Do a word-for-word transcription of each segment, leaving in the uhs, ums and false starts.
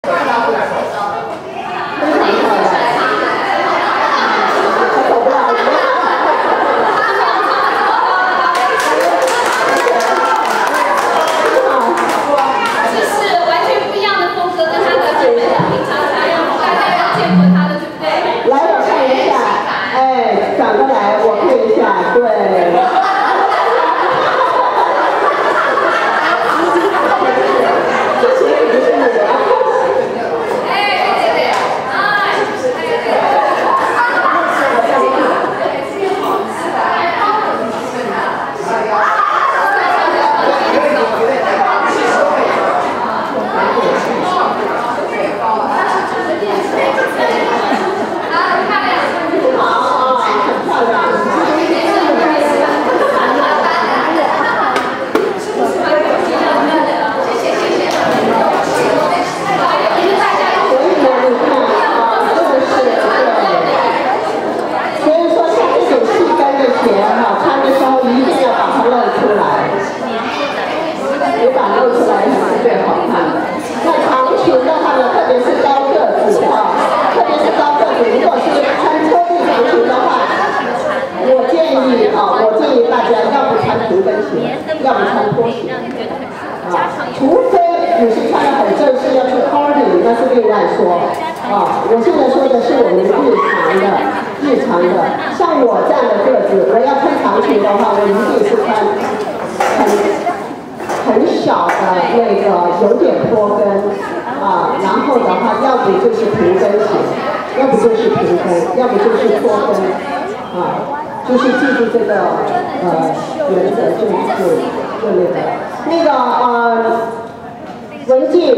要不穿拖鞋啊，除非你是穿的很正式要去 party， 那是另外说啊。我现在说的是我们日常的、日常的，像我这样的个子，我要穿长裙的话，我一定是穿很很小的那个有点坡跟啊，然后的话，要不就是平跟鞋，要不就是平跟，要不就是坡跟啊。 就是记住这个呃原则，就就就那个那个呃文静，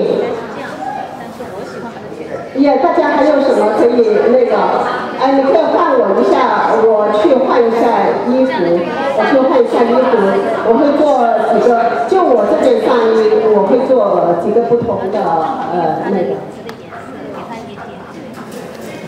也大家还有什么可以那个哎，你可以换我一下，我去换一下衣服，我去换一下衣服，我会做几个，就我这件上衣，我会做几个不同的呃那个。